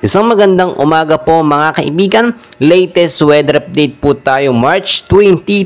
Isang magandang umaga po mga kaibigan. Latest weather update po tayo March 20,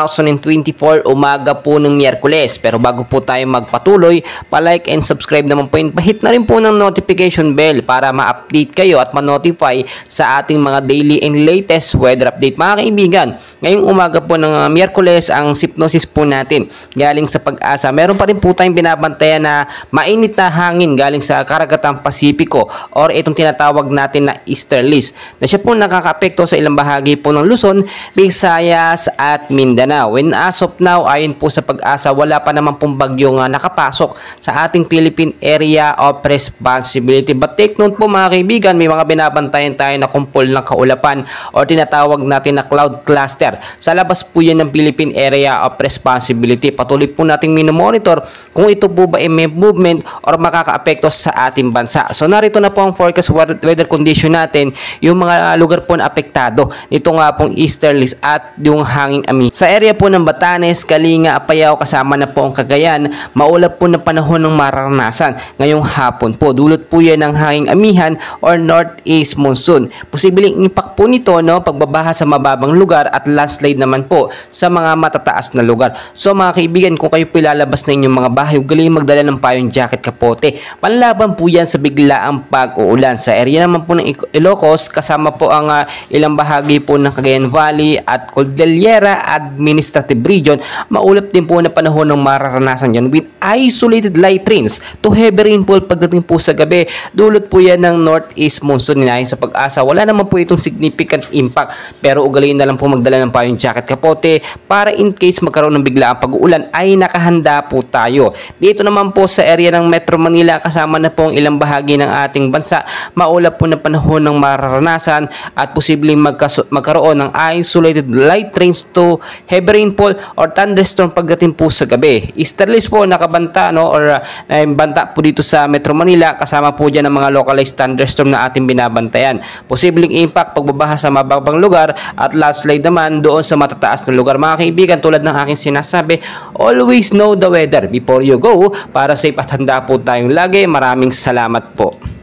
2024, umaga po ng Miyerkules. Pero bago po tayo magpatuloy, pa-like and subscribe naman po yun. Pahit na rin po ng notification bell para ma-update kayo at ma-notify sa ating mga daily and latest weather update. Mga kaibigan, ngayong umaga po ng Miyerkules, ang hypnosis po natin galing sa Pag-asa. Meron pa rin po tayong binabantayan na mainit na hangin galing sa Karagatang Pasipiko or itong tinatawag natin na easterlies na siya po nakakaapekto sa ilang bahagi po ng Luzon, Visayas at Mindanao. When as of now, ayon po sa Pag-asa, wala pa naman pong bagyong nakapasok sa ating Philippine Area of Responsibility. But take note po mga kaibigan, may mga binabantayan tayo na kumpol ng kaulapan o tinatawag natin na cloud cluster. Sa labas po yan ng Philippine Area of Responsibility. Patuloy po nating minomonitor kung ito po ba ay may movement or makakaapekto sa ating bansa. So narito na po ang forecast weather condition natin, yung mga lugar po na apektado nito nga pong easterlies at yung hanging ami. Sa area po ng Batanes, Kalinga, Apayao kasama na po ang Cagayan, maulap po na panahon ng mararanasan ngayong hapon po. Dulot po yan ng hanging amihan or northeast monsoon. Posibleng impact po nito, no, pagbabaha sa mababang lugar at landslide naman po sa mga matataas na lugar. So mga kaibigan, kung kayo po lalabas na inyong mga bahay, galing magdala ng payong jacket, kapote. Panlaban po yan sa biglaang pag-uulan. Sa area naman po ng Ilocos, kasama po ang ilang bahagi po ng Cagayan Valley at Cordillera Administrative Region, maulap din po na panahon ng mararanasan yan with isolated light rains to heavy rainfall pagdating po sa gabi. Dulot po yan ng northeast monsoon. Ninahin sa Pag-asa, wala naman po itong significant impact, pero ugaliin na lang po magdala ng payong jacket, kapote para in case magkaroon ng biglaang pag-uulan ay nakahanda po tayo. Dito naman po sa area ng Metro Manila, kasama na po ang ilang bahagi ng ating bansa, maulap po na panahon ng mararanasan at posibleng magkaroon ng isolated light rains to heavy rainfall or thunderstorm pagdating po sa gabi. Easterlies po nakabanta, no, or banta po dito sa Metro Manila, kasama po dyan ang mga localized thunderstorm na ating binabantayan. Posibleng impact pagbabaha sa mababang lugar at landslide naman doon sa matataas na lugar. Mga kaibigan, tulad ng aking sinasabi, always know the weather before you go para safe at handa po tayong lagi. Maraming salamat po.